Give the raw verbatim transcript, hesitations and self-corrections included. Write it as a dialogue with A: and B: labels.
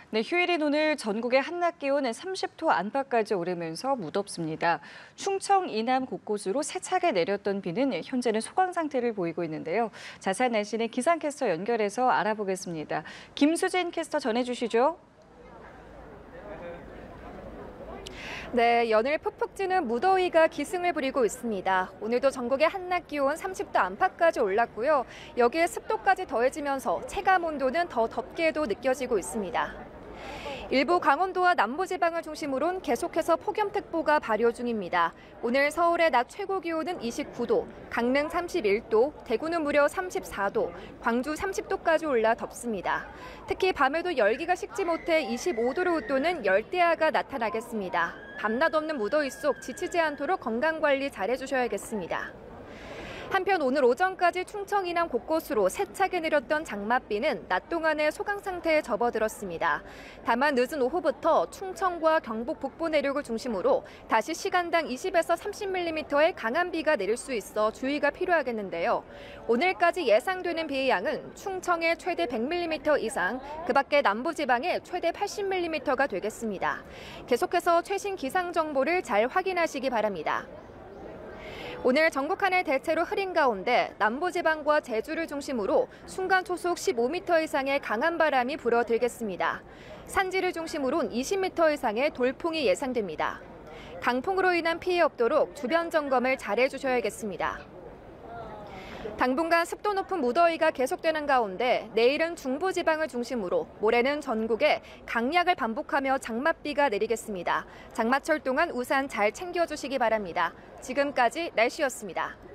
A: 네, 휴일인 오늘 전국의 한낮 기온은 삼십 도 안팎까지 오르면서 무덥습니다. 충청 이남 곳곳으로 세차게 내렸던 비는 현재는 소강 상태를 보이고 있는데요. 자세한 날씨는 기상캐스터 연결해서 알아보겠습니다. 김수진 캐스터 전해주시죠.
B: 네, 연일 푹푹 찌는 무더위가 기승을 부리고 있습니다. 오늘도 전국의 한낮 기온 삼십 도 안팎까지 올랐고요. 여기에 습도까지 더해지면서 체감 온도는 더 덥게도 느껴지고 있습니다. 일부 강원도와 남부지방을 중심으로는 계속해서 폭염특보가 발효 중입니다. 오늘 서울의 낮 최고 기온은 이십구 도, 강릉 삼십일 도, 대구는 무려 삼십사 도, 광주 삼십 도까지 올라 덥습니다. 특히 밤에도 열기가 식지 못해 이십오 도를 웃도는 열대야가 나타나겠습니다. 밤낮 없는 무더위 속 지치지 않도록 건강관리 잘해주셔야겠습니다. 한편 오늘 오전까지 충청 이남 곳곳으로 세차게 내렸던 장맛비는 낮 동안에 소강 상태에 접어들었습니다. 다만 늦은 오후부터 충청과 경북 북부 내륙을 중심으로 다시 시간당 이십에서 삼십 밀리미터의 강한 비가 내릴 수 있어 주의가 필요하겠는데요. 오늘까지 예상되는 비의 양은 충청에 최대 백 밀리미터 이상, 그 밖에 남부지방에 최대 팔십 밀리미터가 되겠습니다. 계속해서 최신 기상 정보를 잘 확인하시기 바랍니다. 오늘 전국 하늘 대체로 흐린 가운데 남부지방과 제주를 중심으로 순간 초속 십오 미터 이상의 강한 바람이 불어들겠습니다. 산지를 중심으로는 이십 미터 이상의 돌풍이 예상됩니다. 강풍으로 인한 피해 없도록 주변 점검을 잘해주셔야겠습니다. 당분간 습도 높은 무더위가 계속되는 가운데 내일은 중부지방을 중심으로 모레는 전국에 강약을 반복하며 장맛비가 내리겠습니다. 장마철 동안 우산 잘 챙겨주시기 바랍니다. 지금까지 날씨였습니다.